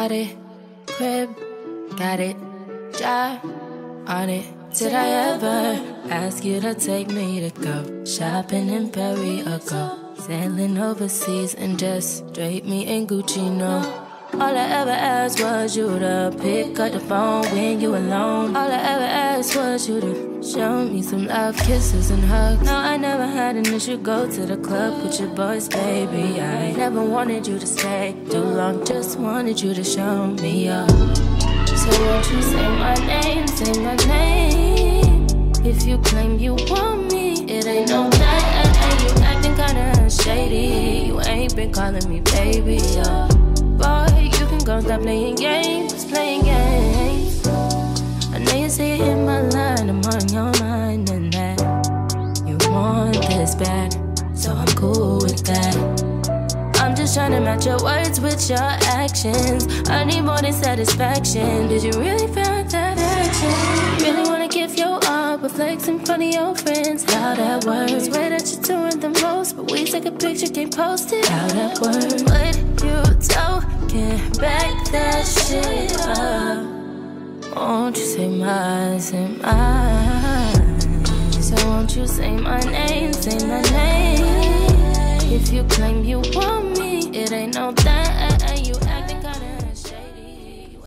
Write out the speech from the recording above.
Got it, crib, got it, job on it. Did I ever ask you to take me to go shopping in Paris or go sailing overseas and just drape me in Gucci? No. All I ever asked was you to pick up the phone when you alone. All I ever asked was you to show me some love, kisses and hugs. No, I never had an issue. Go to the club with your boys, baby. I never wanted you to stay too long. Just wanted you to show me up. So won't you say my name, say my name. If you claim you want me, it ain't no that. And you acting kinda shady. You ain't been calling me baby, boy, you can go stop playing games, playing games. I know you see it in my line, I'm on your mind and that you want this bad, so I'm cool with that. I'm just trying to match your words with your actions. I need more than satisfaction. Did you really feel that action? Really wanna give your all, but flex in front of your friends. How that works? Swear that you're doing the most, but we take a picture, can't post it. How that works? What you talking? Back that shit up. Won't you say mine, say mine? So won't you say my name, say my name? If you claim you want me, it ain't no that.